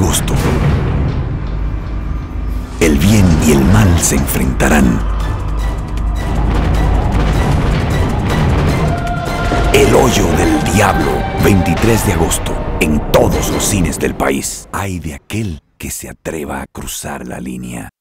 agosto. El bien y el mal se enfrentarán. El hoyo del diablo, 23 de agosto, en todos los cines del país. Ay de aquel que se atreva a cruzar la línea.